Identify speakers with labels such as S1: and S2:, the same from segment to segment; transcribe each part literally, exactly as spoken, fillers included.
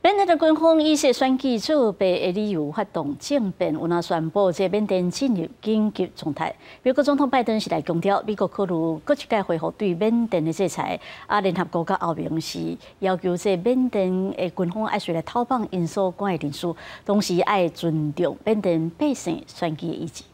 S1: 缅甸的军方以些选举作弊的理由发动政变，有那宣布这缅甸进入紧急状态。美国总统拜登是来强调，美国考虑搁一届恢复对缅甸的制裁。啊，联合国甲欧盟是要求这缅甸的军方爱随来讨绑因所管的人士，同时爱尊重缅甸百姓选举的意志。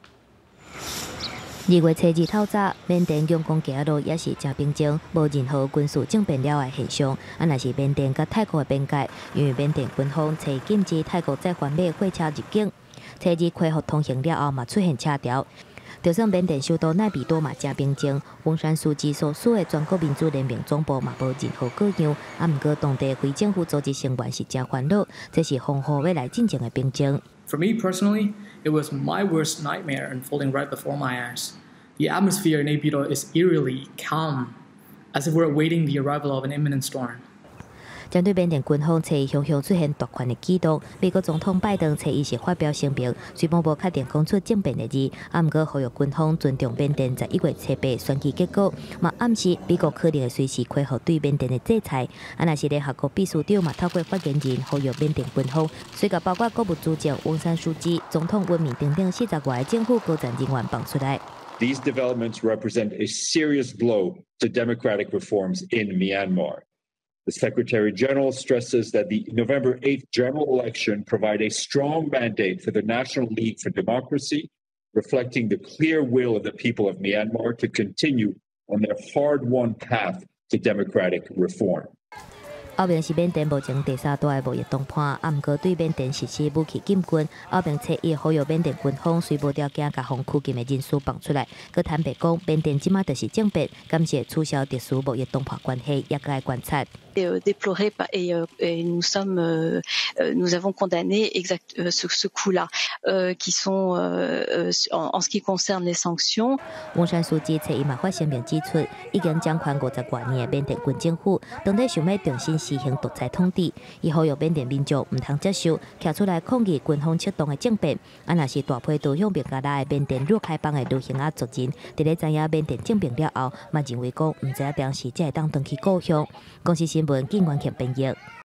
S2: 二月初二透早，缅甸仰光街路也是真平静，无任何军事政变了的现象。啊，那是缅甸甲泰国的边界，因为缅甸军方采禁止泰国载环马货车入境，初二恢复通行了后嘛出现车潮。就算缅甸首都奈比多嘛真平静，翁山书记所属的全国民主联盟总部嘛无任何各样。啊，毋过当地非政府组织成员是真烦恼，这是防护要来进程的平静。
S3: For me personally, it was my worst nightmare unfolding right before my eyes. The atmosphere in Naypyidaw is eerily calm, as if we're awaiting the arrival of an imminent storm.
S2: 针对缅甸军方初一向向出现大款的举动，美国总统拜登初一是发表声明，虽然无确定讲出政变的字，啊，毋过呼吁军方尊重缅甸十一月初八选举结果，嘛暗示美国可能会随时恢复对缅甸的制裁。啊，若是联合国秘书长嘛透过发言人呼吁缅甸军方，随个包括国务主席翁山书记、总统文明等等四十外政府高层人员放出来。
S4: These developments represent a serious blow to democratic reforms in Myanmar. The Secretary General stresses that the November eighth general election provide a strong mandate for the National League for Democracy, reflecting the clear will of the people of Myanmar to continue on their hard-won path to democratic reform.
S2: 澳盟是缅甸目前第三大的贸易谈判，啊，毋过对缅甸实施武器禁军。澳盟初一呼吁缅甸军方虽无条件甲防拘禁的人士放出来，佮坦白讲，缅甸即马就是政变，感谢取消特殊贸易谈判关系，也该观察。
S5: déploré et, et nous sommes, euh, nous avons condamné exact, euh, ce, ce coup-là, euh, qui sont euh, en, en ce qui concerne les sanctions.
S2: 翁山书记初一嘛发声明指出，已经掌权五十多年的缅甸军政府，当地想要重新实行独裁统治，伊呼吁缅甸民众唔通接受，站出来抗议军方策动的政变。啊，若是大批投向别家来的缅甸若开邦的流行啊族人，伫咧知影缅甸政变了后，嘛认为讲唔知影当时才会当回去故乡。公司新闻。 警员强编译。